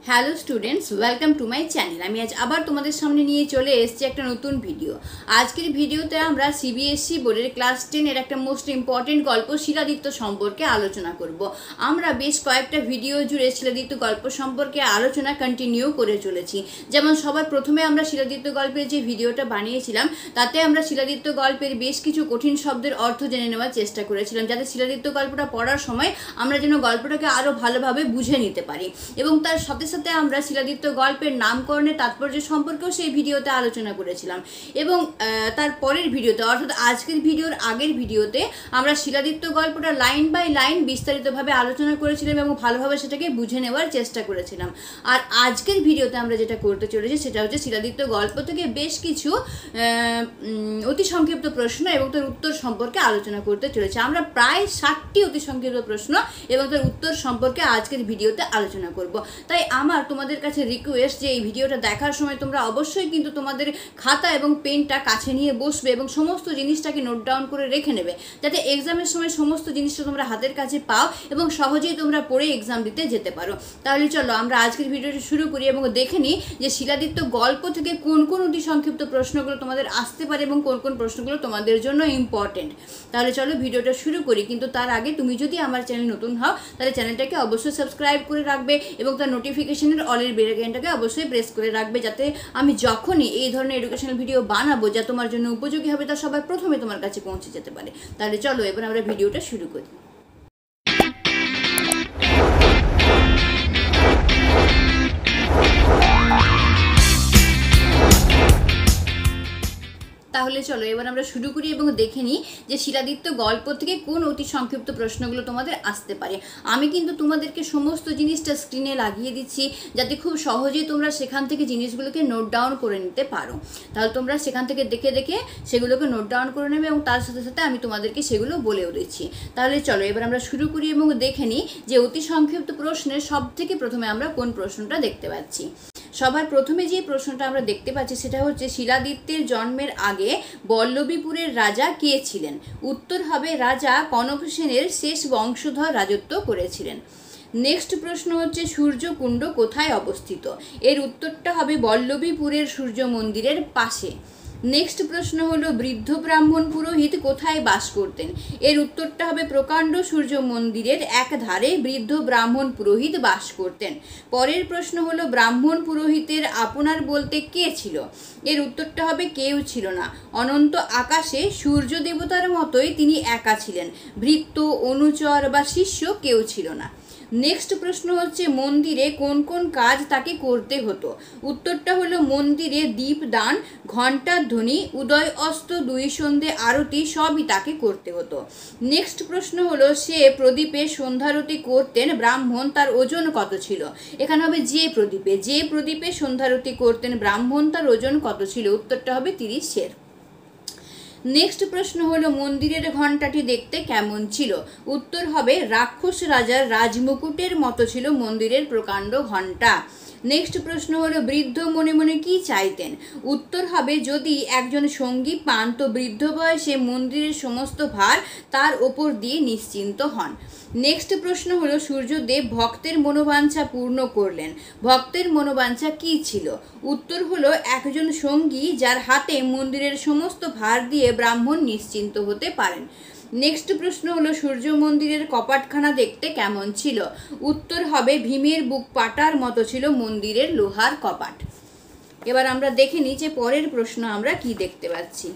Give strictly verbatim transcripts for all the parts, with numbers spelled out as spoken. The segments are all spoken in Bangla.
Hello students, welcome to my channel. আমি আজ আবার তোমাদের সামনে নিয়ে চলে এসেছি একটা নতুন ভিডিও। আজকের ভিডিওতে আমরা সিবিএসই বোর্ডের ক্লাস টেনের একটা মোস্ট ইম্পর্টেন্ট গল্প শিলাদিত্য সম্পর্কে আলোচনা করব। আমরা বেশ কয়েকটা ভিডিও জুড়ে শিলাদিত্য গল্প সম্পর্কে আলোচনা কন্টিনিউ করে চলেছি। যেমন সবার প্রথমে আমরা শিলাদিত্য গল্পের যে ভিডিওটা বানিয়েছিলাম তাতে আমরা শিলাদিত্য গল্পের বেশ কিছু কঠিন শব্দের অর্থ জেনে নেওয়ার চেষ্টা করেছিলাম, যাতে শিলাদিত্য গল্পটা পড়ার সময় আমরা যেন গল্পটাকে আরও ভালোভাবে বুঝে নিতে পারি। এবং তার সাথে সাথে আমরা শিলাদিত্য গল্পের নামকরণের তাৎপর্য সম্পর্কেও সেই ভিডিওতে আলোচনা করেছিলাম। এবং তার পরের ভিডিওতে অর্থাৎ আজকের ভিডিওর আগের ভিডিওতে আমরা শিলাদিত্য গল্পটা লাইন বাই লাইন বিস্তারিতভাবে আলোচনা করেছিলাম এবং ভালোভাবে সেটাকে বুঝে নেওয়ার চেষ্টা করেছিলাম। আর আজকের ভিডিওতে আমরা যেটা করতে চলেছি সেটা হচ্ছে শিলাদিত্য গল্প থেকে বেশ কিছু অতি সংক্ষিপ্ত প্রশ্ন এবং তার উত্তর সম্পর্কে আলোচনা করতে চলেছি। আমরা প্রায় ষাটটি অতি সংক্ষিপ্ত প্রশ্ন এবং তার উত্তর সম্পর্কে আজকের ভিডিওতে আলোচনা করব। তাই আমার তোমাদের কাছে রিকোয়েস্ট যে এই ভিডিওটা দেখার সময় তোমরা অবশ্যই কিন্তু তোমাদের খাতা এবং পেনটা কাছে নিয়ে বসবে এবং সমস্ত জিনিসটাকে নোট ডাউন করে রেখে নেবে, যাতে এক্সামের সময় সমস্ত জিনিসটা তোমরা হাতের কাছে পাও এবং সহজেই তোমরা পড়ে এক্সাম দিতে যেতে পারো। তাহলে চলো আমরা আজকের ভিডিওটি শুরু করি এবং দেখে নিই যে শিলাদিত্য গল্প থেকে কোন কোন অতি সংক্ষিপ্ত প্রশ্নগুলো তোমাদের আসতে পারে এবং কোন কোন প্রশ্নগুলো তোমাদের জন্য ইম্পর্টেন্ট। তাহলে চলো ভিডিওটা শুরু করি। কিন্তু তার আগে তুমি যদি আমার চ্যানেল নতুন হও তাহলে চ্যানেলটাকে অবশ্যই সাবস্ক্রাইব করে রাখবে এবং তার নোটিফিকেশনের অলের বেল আইকনটাকে অবশ্যই প্রেস করে রাখবে, যাতে আমি যখনই এই ধরনের এডুকেশনাল ভিডিও বানাবো যা তোমার জন্য উপযোগী হবে তা সবার প্রথমে তোমার কাছে পৌঁছে যেতে পারে। তাহলে চলো এবার আমরা ভিডিওটা শুরু করি। তাহলে চলো এবার আমরা শুরু করি এবং দেখে নিই যে শিলাদিত্য গল্প থেকে কোন অতি সংক্ষিপ্ত প্রশ্নগুলো তোমাদের আসতে পারে। আমি কিন্তু তোমাদেরকে সমস্ত জিনিসটা স্ক্রিনে লাগিয়ে দিচ্ছি, যাতে খুব সহজেই তোমরা সেখান থেকে জিনিসগুলোকে নোট ডাউন করে নিতে পারো। তাহলে তোমরা সেখান থেকে দেখে দেখে সেগুলোকে নোট ডাউন করে নেবে এবং তার সাথে সাথে আমি তোমাদেরকে সেগুলো বলেও দিচ্ছি। তাহলে চলো এবার আমরা শুরু করি এবং দেখে নিই যে অতি সংক্ষিপ্ত প্রশ্নের সব থেকে প্রথমে আমরা কোন প্রশ্নটা দেখতে পাচ্ছি। সবার প্রথমে যে প্রশ্নটা আমরা দেখতে পাচ্ছি সেটা হচ্ছে শিলাদিত্যের জন্মের আগে বল্লভীপুরের রাজা কে ছিলেন? উত্তর হবে রাজা কনক সেনের শেষ বংশধর রাজত্ব করেছিলেন। নেক্সট প্রশ্ন হচ্ছে সূর্যকুণ্ড কোথায় অবস্থিত? এর উত্তরটা হবে বল্লভীপুরের সূর্য মন্দিরের পাশে। নেক্সট প্রশ্ন হলো বৃদ্ধ ব্রাহ্মণ পুরোহিত কোথায় বাস করতেন? এর উত্তরটা হবে প্রকাণ্ড সূর্য মন্দিরের এক ধারে বৃদ্ধ ব্রাহ্মণ পুরোহিত বাস করতেন। পরের প্রশ্ন হলো ব্রাহ্মণ পুরোহিতের আপনার বলতে কে ছিল? এর উত্তরটা হবে কেউ ছিল না, অনন্ত আকাশে সূর্য দেবতার মতোই তিনি একা ছিলেন, ভৃত্য অনুচর বা শিষ্য কেউ ছিল না। নেক্সট প্রশ্ন হচ্ছে মন্দিরে কোন কোন কাজ তাকে করতে হতো? উত্তরটা হলো মন্দিরে দীপদান, ঘণ্টার ধ্বনি, উদয় অস্ত, দুই সন্ধে আরতি সবই তাকে করতে হতো। নেক্সট প্রশ্ন হলো সে প্রদীপে সন্ধ্যারতি করতেন ব্রাহ্মণ, তার ওজন কত ছিল? এখানে হবে যে প্রদীপে যে প্রদীপে সন্ধ্যারতি করতেন ব্রাহ্মণ তার ওজন কত ছিল? উত্তরটা হবে তিরিশ সের। নেক্সট প্রশ্ন হলো মন্দিরের ঘণ্টাটি দেখতে কেমন ছিল? উত্তর হবে রাক্ষস রাজার রাজমুকুটের মতো ছিল মন্দিরের প্রকাণ্ড ঘণ্টা। নেক্সট প্রশ্ন হলো বৃদ্ধ মনে মনে কি চাইতেন? উত্তর হবে যদি একজন সঙ্গী পান তো বৃদ্ধ বয়সে মন্দিরের সমস্ত ভার তার ওপর দিয়ে নিশ্চিন্ত হন। নেক্সট প্রশ্ন হলো সূর্যদেব ভক্তের মনোবাঞ্ছা পূর্ণ করলেন, ভক্তের মনোবাঞ্ছা কি ছিল? উত্তর হলো একজন সঙ্গী যার হাতে মন্দিরের সমস্ত ভার দিয়ে ব্রাহ্মণ নিশ্চিন্ত হতে পারেন। নেক্সট প্রশ্ন হলো সূর্য মন্দিরের কপাটখানা দেখতে কেমন ছিল? উত্তর হবে ভীমের বুক পাটার মতো ছিল মন্দিরের লোহার কপাট। এবার আমরা দেখে নিই যে পরের প্রশ্ন আমরা কি দেখতে পাচ্ছি।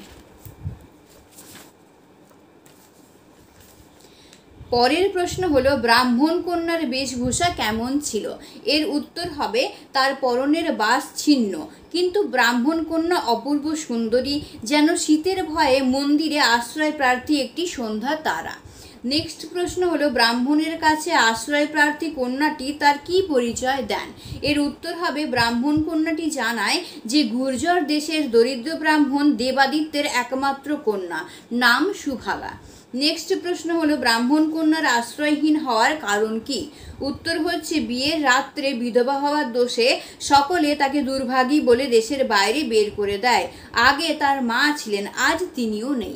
পরের প্রশ্ন হলো ব্রাহ্মণ কন্যার বেশভূষা কেমন ছিল? এর উত্তর হবে তার পরনের বাস ছিন্ন, কিন্তু ব্রাহ্মণ কন্যা অপূর্ব সুন্দরী, যেন শীতের ভয়ে মন্দিরে আশ্রয় প্রার্থী একটি সন্ধ্যা তারা। নেক্সট প্রশ্ন হলো ব্রাহ্মণের কাছে আশ্রয় প্রার্থী কন্যাটি তার কি পরিচয় দেন? এর উত্তর হবে ব্রাহ্মণ কন্যাটি জানায় যে গুর্জর দেশের দরিদ্র ব্রাহ্মণ দেবাদিত্যের একমাত্র কন্যা, নাম সুভাগা। নেক্সট প্রশ্ন হলো ব্রাহ্মণ কন্যার আশ্রয়হীন হওয়ার কারণ কি? উত্তর হচ্ছে বিয়ের রাত্রে বিধবা হওয়ার দোষে সকলে তাকে দুর্ভাগী বলে দেশের বাইরে বের করে দেয়। আগে তার মা ছিলেন, আজ তিনিও নেই।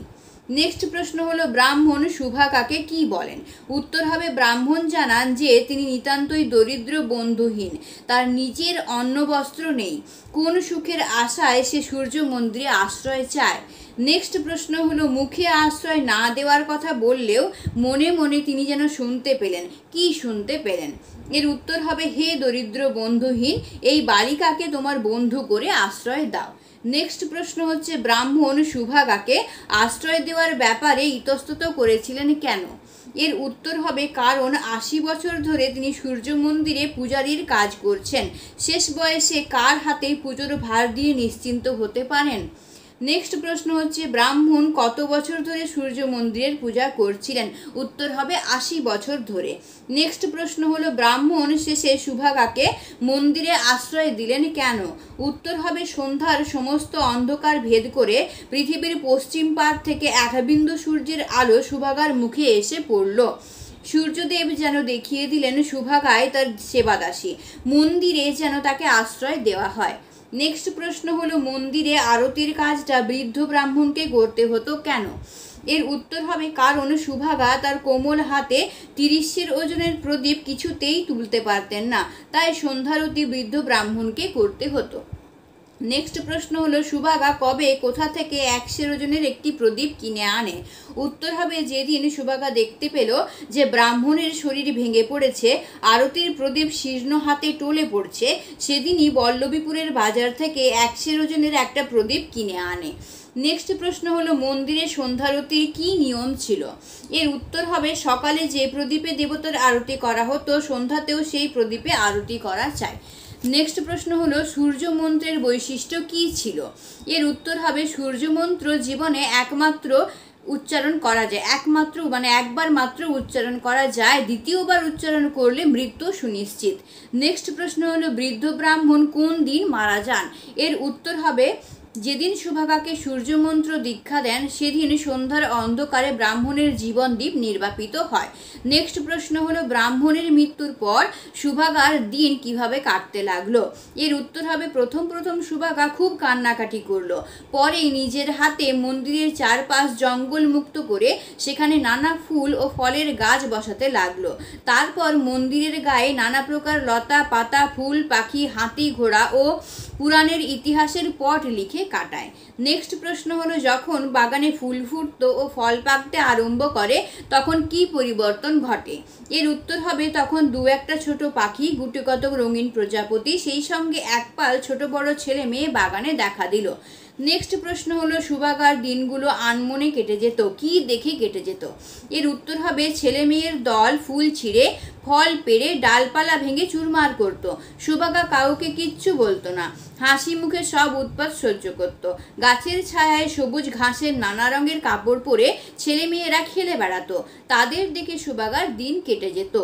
নেক্সট প্রশ্ন হলো ব্রাহ্মণ সুভাগাকে কি বলেন? উত্তর হবে ব্রাহ্মণ জানান যে তিনি নিতান্তই দরিদ্র, বন্ধুহীন, তার নিজের অন্ন বস্ত্র নেই, কোন সুখের আশায় সে সূর্য মন্দিরে আশ্রয় চায়। নেক্সট প্রশ্ন হলো মুখে আশ্রয় না দেওয়ার কথা বললেও মনে মনে তিনি যেন শুনতে পেলেন। কি শুনতে পেলেন? এর উত্তর হবে হে দরিদ্র বন্ধুহীন, এই বালিকাকে তোমার বন্ধু করে আশ্রয় দাও। নেক্সট প্রশ্ন হচ্ছে ব্রাহ্মণ সুভাগাকে আশ্রয় দেওয়ার ব্যাপারে ইতস্তত করেছিলেন কেন? এর উত্তর হবে কারণ আশি বছর ধরে তিনি সূর্য মন্দিরে পূজারীর কাজ করছেন, শেষ বয়সে কার হাতে পুজোর ভার দিয়ে নিশ্চিন্ত হতে পারেন। নেক্সট প্রশ্ন হচ্ছে ব্রাহ্মণ কত বছর ধরে সূর্য মন্দিরের পূজা করছিলেন? উত্তর হবে আশি বছর ধরে। নেক্সট প্রশ্ন হলো ব্রাহ্মণ শেষে সুভাগাকে মন্দিরে আশ্রয় দিলেন কেন? উত্তর হবে সন্ধ্যার সমস্ত অন্ধকার ভেদ করে পৃথিবীর পশ্চিম পার থেকে এক বিন্দু সূর্যের আলো সুভাগার মুখে এসে পড়ল। সূর্যদেব যেন দেখিয়ে দিলেন সুভাগায় তার সেবাদাসী, মন্দিরে যেন তাকে আশ্রয় দেওয়া হয়। নেক্সট প্রশ্ন হলো মন্দিরে আরতির কাজটা বৃদ্ধ ব্রাহ্মণকে করতে হতো কেন? এর উত্তর হবে কারণ সুভাগা তার কোমল হাতে তিরিশের ওজনের প্রদীপ কিছুতেই তুলতে পারতেন না, তাই সন্ধ্যারতি বৃদ্ধ ব্রাহ্মণকে করতে হতো। নেক্সট প্রশ্ন হলো সুভাগা কবে কোথা থেকে একশের ওজনের একটি প্রদীপ কিনে আনে? উত্তর হবে যেদিন সুভাগা দেখতে পেল যে ব্রাহ্মণের শরীর ভেঙে পড়েছে, আরতির প্রদীপ শীর্ণ হাতে টলে পড়ছে, সেদিনই বল্লভীপুরের বাজার থেকে একশের ওজনের একটা প্রদীপ কিনে আনে। নেক্সট প্রশ্ন হলো মন্দিরে সন্ধ্যারতির কি নিয়ম ছিল? এর উত্তর হবে সকালে যে প্রদীপে দেবতার আরতি করা হতো সন্ধ্যাতেও সেই প্রদীপে আরতি করা চাই। নেক্সট প্রশ্ন হলো সূর্য মন্ত্রের বৈশিষ্ট্য কি ছিল? এর উত্তর হবে সূর্য মন্ত্র জীবনে একমাত্র উচ্চারণ করা যায়, একমাত্র মানে একবার মাত্র উচ্চারণ করা যায়, দ্বিতীয়বার উচ্চারণ করলে মৃত্যু সুনিশ্চিত। নেক্সট প্রশ্ন হলো বৃদ্ধ ব্রাহ্মণ কোন দিন মারা যান? এর উত্তর হবে যেদিন সুভাগাকে সূর্যমন্ত্র দীক্ষা দেন সেদিন সন্ধ্যার অন্ধকারে ব্রাহ্মণের জীবনদীপ নির্বাপিত হয়। নেক্সট প্রশ্ন হলো ব্রাহ্মণের মৃত্যুর পর সুভাগার দিন কিভাবে কাটতে লাগলো? এর উত্তর হবে প্রথম প্রথম সুভাগা খুব কান্নাকাটি করলো, পরে নিজের হাতে মন্দিরের চারপাশ জঙ্গল মুক্ত করে সেখানে নানা ফুল ও ফলের গাছ বসাতে লাগলো। তারপর মন্দিরের গায়ে নানা প্রকার লতা পাতা, ফুল, পাখি, হাতি, ঘোড়া ও পুরাণের ইতিহাসের পট লিখে কাটায়। নেক্সট প্রশ্ন হলো যখন বাগানে ফুল ফুটতো ও ফল পাকতে আরম্ভ করে তখন কি পরিবর্তন ঘটে? এর উত্তর হবে তখন দু একটা ছোট পাখি, গুটিকতক রঙিন প্রজাপতি, সেই সঙ্গে এক পাল ছোট বড় ছেলে মেয়ে বাগানে দেখা দিল। নেক্সট প্রশ্ন হলো সুভাগার দিনগুলো আনমনে কেটে যেত, কি দেখে কেটে যেত? এর উত্তর হবে ছেলে মেয়ের দল ফুল ছিঁড়ে, ফল পেড়ে, ডালপালা ভেঙে চুরমার করত। সুভাগা কাউকে কিচ্ছু বলতো না, হাসি মুখে সব উৎপাত সহ্য করত। গাছের ছায়ায় সবুজ ঘাসের নানা রঙের কাপড় পরে ছেলে মেয়েরা খেলে বেড়াতো, তাদের দেখে সুভাগার দিন কেটে যেত।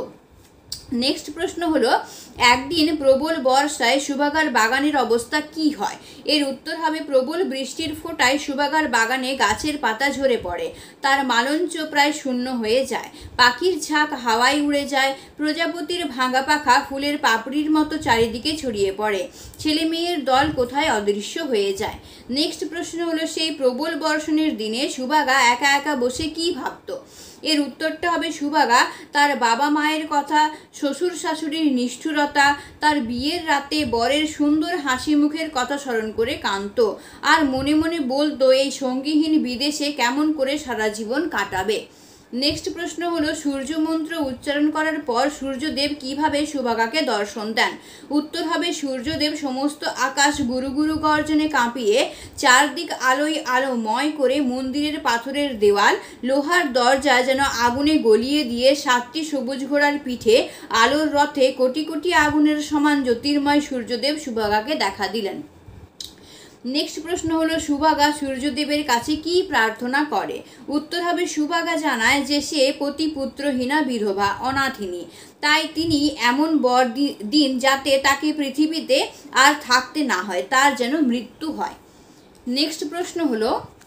নেক্সট প্রশ্ন হলো একদিন প্রবল বর্ষায় সুভাগার বাগানের অবস্থা কি হয়? এর উত্তর হবে প্রবল বৃষ্টির ফোঁটায় সুভাগার বাগানে গাছের পাতা ঝরে পড়ে, তার মালঞ্চ প্রায় শূন্য হয়ে যায়, পাখির ঝাঁক হাওয়ায় উড়ে যায়, প্রজাপতির ভাঙা পাখা ফুলের পাপড়ির মতো চারিদিকে ছড়িয়ে পড়ে, ছেলে মেয়ের দল কোথায় অদৃশ্য হয়ে যায়। নেক্সট প্রশ্ন হলো সেই প্রবল বর্ষণের দিনে সুভাগা একা একা বসে কি ভাবতো? এর উত্তরটা হবে সুভাগা তার বাবা মায়ের কথা, শ্বশুর শাশুড়ির নিষ্ঠুরতা, তার বিয়ের রাতে বরের সুন্দর হাসি মুখের কথা স্মরণ করে কাঁদতো, আর মনে মনে বলতো এই সঙ্গীহীন বিদেশে কেমন করে সারা জীবন কাটাবে। নেক্সট প্রশ্ন হলো সূর্য মন্ত্র উচ্চারণ করার পর সূর্যদেব কিভাবে সুভাগাকে দর্শন দেন? উত্তর হবে সূর্যদেব সমস্ত আকাশ গুরু গুরু গর্জনে কাঁপিয়ে চারদিক আলোয় আলোময় করে মন্দিরের পাথরের দেওয়াল, লোহার দরজা যেন আগুনে গলিয়ে দিয়ে সাতটি সবুজ ঘোড়ার পিঠে আলোর রথে কোটি কোটি আগুনের সমান জ্যোতির্ময় সূর্যদেব সুভাগাকে দেখা দিলেন। নেক্সট প্রশ্ন হলো সুভাগা সূর্যদেবের কাছে কি প্রার্থনা করে? উত্তর হবে সুভাগা জানায় যে সে পতিপুত্রহীনা বিধবা, অনাথিনী, তাই তিনি এমন বর দিন যাতে তাকে পৃথিবীতে আর থাকতে না হয়, তার যেন মৃত্যু হয়। নেক্সট প্রশ্ন হলো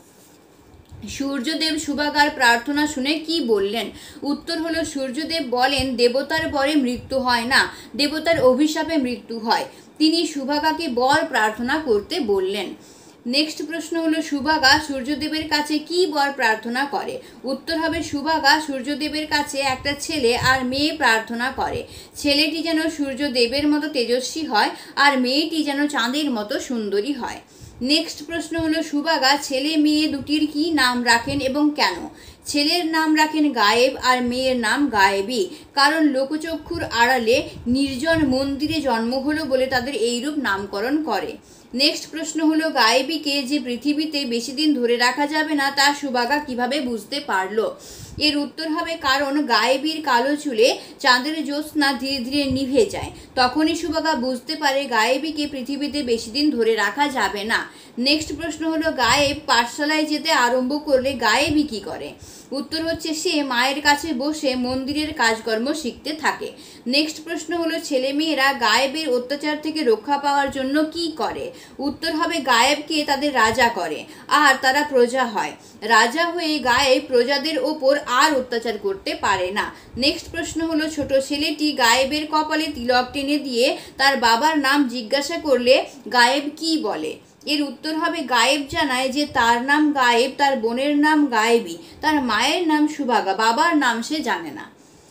সূর্যদেব সুভাগার প্রার্থনা শুনে কি বললেন? উত্তর হলো সূর্যদেব বলেন দেবতার বরে মৃত্যু হয় না, দেবতার অভিশাপে মৃত্যু হয়। তিনি সুভাগাকে বর প্রার্থনা করতে বললেন। নেক্সট প্রশ্ন হলো সুভাগা সূর্যদেবের কাছে কি বর প্রার্থনা করে? উত্তর হবে সুভাগা সূর্যদেবের কাছে একটা ছেলে আর মেয়ে প্রার্থনা করে। ছেলেটি যেন সূর্যদেবের মতো তেজস্বী হয় আর মেয়েটি যেন চাঁদের মতো সুন্দরী হয়। নেক্সট প্রশ্ন হলো সুভাগা ছেলে মেয়ে দুটির কি নাম রাখেন এবং কেন? ছেলের নাম রাখেন গায়েব আর মেয়ের নাম গায়েবী, কারণ লোকচক্ষুর আড়ালে নির্জন মন্দিরে জন্ম হলো বলে তাদের এইরূপ নামকরণ করে। নেক্সট প্রশ্ন হলো গায়েবীকে যে পৃথিবীতে বেশি দিন ধরে রাখা যাবে না তা সুভাগা কিভাবে বুঝতে পারলো? এর উত্তর হবে কারণ গায়েবীর কালো চুলে চাঁদের জ্যোৎস্না ধীরে ধীরে নিভে যায়, তখনই সুভাগা বুঝতে পারে গায়েবীকে পৃথিবীতে বেশি দিন ধরে রাখা যাবে না। নেক্সট প্রশ্ন হলো গায়েব পাঠশালায় যেতে আরম্ভ করলে গায়েবী কি করে? উত্তর হচ্ছে সে মায়ের কাছে বসে মন্দিরের কাজকর্ম শিখতে থাকে। নেক্সট প্রশ্ন হলো ছেলেমেয়েরা গায়েবের অত্যাচার থেকে রক্ষা পাওয়ার জন্য কি করে? উত্তর হবে গায়েবকে তাদের রাজা করে আর তারা প্রজা হয়। রাজা হয়ে গায়েব প্রজাদের ওপর আর অত্যাচার করতে পারে না। নেক্সট প্রশ্ন হলো ছোট ছেলেটি গায়েবের কপালে তিলক টেনে দিয়ে তার বাবার নাম জিজ্ঞাসা করলে গায়েব কি বলে? এর উত্তর হবে গায়েব জানায় যে তার নাম গায়েব, তার বোনের নাম গায়েবী, তার মায়ের নাম সুভাগা, বাবার নাম সে জানে না।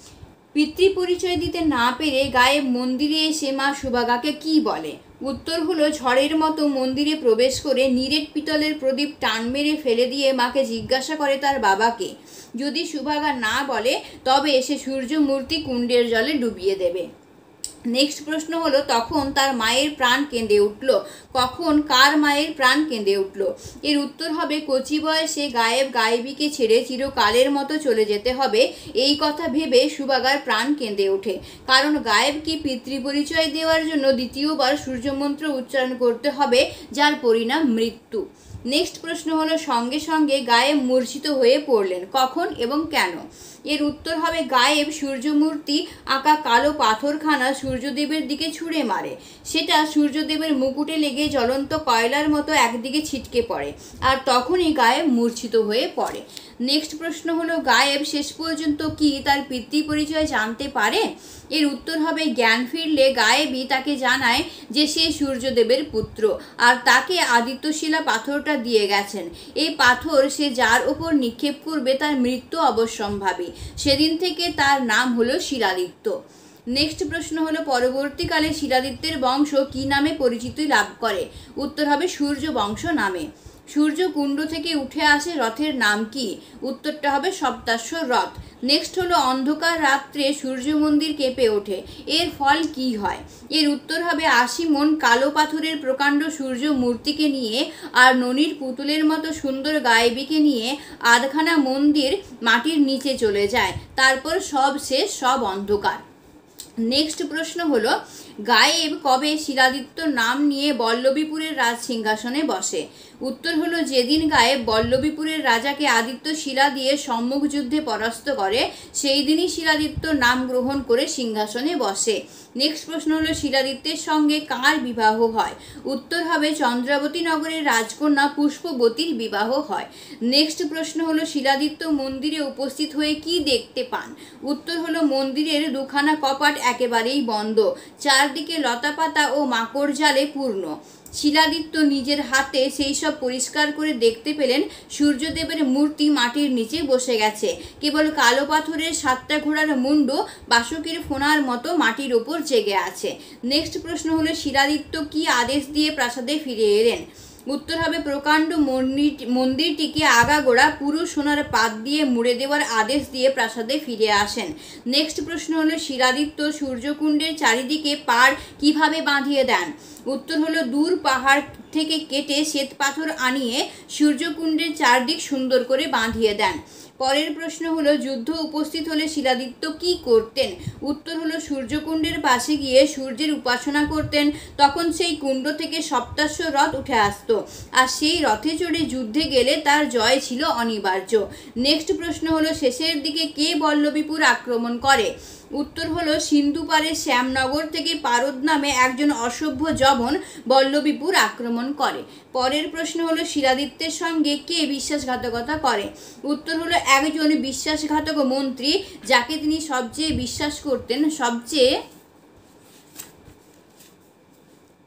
পিতৃ পরিচয় দিতে না পেরে গায়েব মন্দিরে এসে মা সুভাগাকে কি বলে? উত্তর হলো ঝড়ের মতো মন্দিরে প্রবেশ করে নিরেট পিতলের প্রদীপ টান মেরে ফেলে দিয়ে মাকে জিজ্ঞাসা করে তার বাবাকে। যদি সুভাগা না বলে তবে সে সূর্য মূর্তি কুণ্ডের জলে ডুবিয়ে দেবে। নেক্সট প্রশ্ন হলো তখন তার মায়ের প্রাণ কেঁদে উঠল। কখন কার মায়ের প্রাণ কেঁদে উঠল? এর উত্তর হবে কচি বয়সে গায়েব গায়েবীকে ছেড়ে চিরকালের মতো চলে যেতে হবে এই কথা ভেবে সুভাগার প্রাণ কেঁদে ওঠে, কারণ গায়েবকে পিতৃপরিচয় দেওয়ার জন্য দ্বিতীয়বার সূর্যমন্ত্র উচ্চারণ করতে হবে, যার পরিণাম মৃত্যু। নেক্সট প্রশ্ন হলো সঙ্গে সঙ্গে গায়েব মূর্ছিত হয়ে পড়লেন, কখন এবং কেন? এর উত্তর হবে গায়েব সূর্যমূর্তি আঁকা কালো পাথরখানা সূর্যদেবের দিকে ছুঁড়ে মারে, সেটা সূর্যদেবের মুকুটে লেগে জ্বলন্ত কয়লার মতো একদিকে ছিটকে পড়ে আর তখনই গায়েব মূর্ছিত হয়ে পড়ে। নেক্সট প্রশ্ন হলো গায়েব শেষ পর্যন্ত কি তার পিতৃ পরিচয় জানতে পারে? এর উত্তর হবে জ্ঞান ফিরলে গায়েবী তাকে জানায় যে সে সূর্যদেবের পুত্র আর তাকে আদিত্যশিলা পাথরটা দিয়ে গেছেন। এই পাথর সে যার ওপর নিক্ষেপ করবে তার মৃত্যু অবশ্যম্ভাবী। সেদিন থেকে তার নাম হলো শিলাদিত্য। নেক্সট প্রশ্ন হলো পরবর্তীকালে শিলাদিত্যের বংশ কি নামে পরিচিতি লাভ করে? উত্তর হবে সূর্য বংশ নামে। সূর্য কুণ্ড থেকে উঠে আসে রথের নাম কি? উত্তরটা হবে সপ্তাশ্ব রথ। নেক্সট হলো অন্ধকার রাত্রে সূর্য মন্দির কেঁপে ওঠে, এর ফল কি হয়? এর উত্তর হবে আশি মন কালো পাথরের প্রকাণ্ড সূর্য মূর্তিকে নিয়ে আর ননির পুতুলের মতো সুন্দর গায়েবীকে নিয়ে আধখানা মন্দির মাটির নিচে চলে যায়, তারপর সব শেষ, সব অন্ধকার। নেক্সট প্রশ্ন হলো গায়েব কবে শিলাদিত্য নাম নিয়ে বল্লভীপুরের রাজ সিংহাসনে বসে? উত্তর হলো যেদিন গায়েব বল্লভীপুরের রাজাকে আদিত্য শিলা দিয়ে সম্মুখ যুদ্ধে পরাস্ত করে সেই দিনই শিলাদিত্য নাম গ্রহণ করে সিংহাসনে বসে। নেক্সট প্রশ্ন হলো শিলাদিত্যের সঙ্গে কার বিবাহ হয়? উত্তর হবে চন্দ্রাবতী নগরের রাজকন্যা পুষ্পবতীর বিবাহ হয়। নেক্সট প্রশ্ন হলো শিলাদিত্য মন্দিরে উপস্থিত হয়ে কি দেখতে পান? উত্তর হলো মন্দিরের দুখানা কপাট একেবারেই বন্ধ, চারদিকে লতাপাতা ও মাকড় জালে পূর্ণ। শিলাদিত্য নিজের হাতে সেই সব পরিষ্কার করে দেখতে পেলেন সূর্যদেবের মূর্তি মাটির নিচে বসে গেছে, কেবল কালো পাথরের সাতটা ঘোড়ার মুন্ড বাসুকির ফোনার মতো মাটির ওপর জেগে আছে। নেক্সট প্রশ্ন হলো শিলাদিত্য কি আদেশ দিয়ে প্রাসাদে ফিরে এলেন? উত্তর হবে প্রকাণ্ড মন্দিরটিকে আগাগোড়া পুরো সোনার পাত দিয়ে মুড়ে দেওয়ার আদেশ দিয়ে প্রাসাদে ফিরে আসেন। নেক্সট প্রশ্ন হলো শিলাদিত্য সূর্যকুণ্ডের চারিদিকে পাড় কিভাবে বাঁধিয়ে দেন? উত্তর হলো দূর পাহাড় থেকে কেটে শ্বেত পাথর আনিয়ে সূর্যকুণ্ডের চারদিক সুন্দর করে বাঁধিয়ে দেন। পরের প্রশ্ন হলো যুদ্ধ উপস্থিত হলে শিলাদিত্য কি করতেন? উত্তর হলো সূর্যকুণ্ডের পাশে গিয়ে সূর্যের উপাসনা করতেন, তখন সেই কুণ্ড থেকে সপ্তাশ্ব রথ উঠে আসতো আর সেই রথে চড়ে যুদ্ধে গেলে তার জয় ছিল অনিবার্য। নেক্সট প্রশ্ন হলো শেষের দিকে কে বল্লভীপুর আক্রমণ করে? উত্তর হলো সিন্ধু পারে শ্যামনগর থেকে পারদ নামে একজন অসভ্য জবন বল্লভীপুর আক্রমণ করে। পরের প্রশ্ন হলো শিলাদিত্যের সঙ্গে কে বিশ্বাসঘাতকতা করে? উত্তর হলো একজন বিশ্বাসঘাতক মন্ত্রী যাকে তিনি সবচেয়ে বিশ্বাস করতেন। সবচেয়ে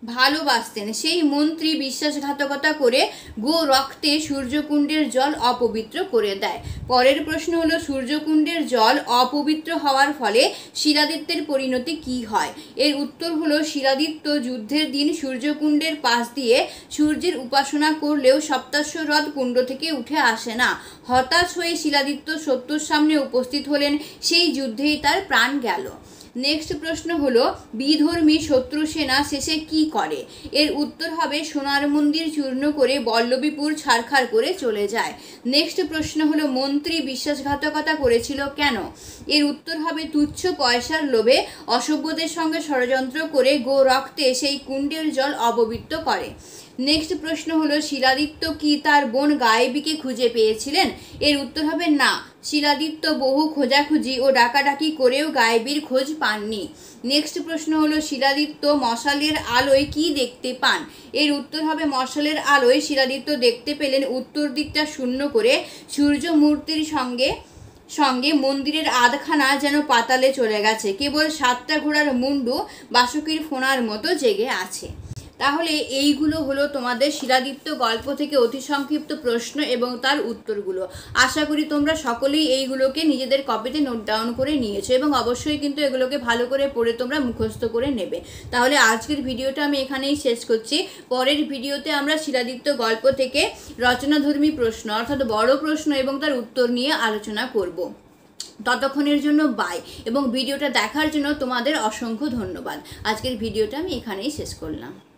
ভালোবাসতেন সেই মন্ত্রী বিশ্বাসঘাতকতা করে গো রক্তে সূর্যকুণ্ডের জল অপবিত্র করে দেয়। পরের প্রশ্ন হলো সূর্যকুণ্ডের জল অপবিত্র হওয়ার ফলে শিলাদিত্যের পরিণতি কি হয়? এর উত্তর হলো শিলাদিত্য যুদ্ধের দিন সূর্যকুণ্ডের পাশ দিয়ে সূর্যের উপাসনা করলেও সপ্তাশ্ব হ্রদ কুণ্ড থেকে উঠে আসে না। হতাশ হয়ে শিলাদিত্য শত্রুর সামনে উপস্থিত হলেন, সেই যুদ্ধেই তার প্রাণ গেল। নেক্সট প্রশ্ন হলো বিধর্মী শত্রু সেনা শেষে কি করে? এর উত্তর হবে সোনার মন্দির চূর্ণ করে বল্লভীপুর ছারখার করে চলে যায়। নেক্সট প্রশ্ন হলো মন্ত্রী বিশ্বাসঘাতকতা করেছিল কেন? এর উত্তর হবে তুচ্ছ পয়সার লোভে অসভ্যদের সঙ্গে ষড়যন্ত্র করে গো রক্তে সেই কুণ্ডের জল অপবিত্র করে। নেক্সট প্রশ্ন হলো শিলাদিত্য কি তার বোন গায়েবীকে খুঁজে পেয়েছিলেন? এর উত্তর হবে না, শিলাদিত্য বহু খোঁজাখুঁজি ও ডাকাডাকি করেও গায়েবীর খোঁজ পাননি। নেক্সট প্রশ্ন হলো শিলাদিত্য মশালের আলোয় কি দেখতে পান? এর উত্তর হবে মশালের আলোয় শিলাদিত্য দেখতে পেলেন উত্তর দিকটা শূন্য করে সূর্য মূর্তির সঙ্গে সঙ্গে মন্দিরের আধখানা যেন পাতালে চলে গেছে, কেবল সাতটা ঘোড়ার মুন্ডু বাসুকির ফোনার মতো জেগে আছে। তাহলে এইগুলো হলো তোমাদের শিলাদিত্য গল্প থেকে অতি সংক্ষিপ্ত প্রশ্ন এবং তার উত্তরগুলো। আশা করি তোমরা সকলেই এইগুলোকে নিজেদের কপিতে নোট ডাউন করে নিয়েছো এবং অবশ্যই কিন্তু এগুলোকে ভালো করে পড়ে তোমরা মুখস্থ করে নেবে। তাহলে আজকের ভিডিওটা আমি এখানেই শেষ করছি। পরের ভিডিওতে আমরা শিলাদিত্য গল্প থেকে রচনাধর্মী প্রশ্ন অর্থাৎ বড় প্রশ্ন এবং তার উত্তর নিয়ে আলোচনা করব। ততক্ষণের জন্য বাই, এবং ভিডিওটা দেখার জন্য তোমাদের অসংখ্য ধন্যবাদ। আজকের ভিডিওটা আমি এখানেই শেষ করলাম।